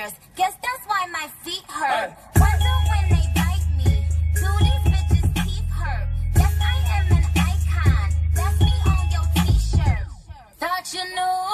nightmares. Guess that's why my feet hurt. Wonder when they bite me. Do these bitches' teeth hurt? Yes, I am an icon. That's me on your t-shirt. Thought you knew.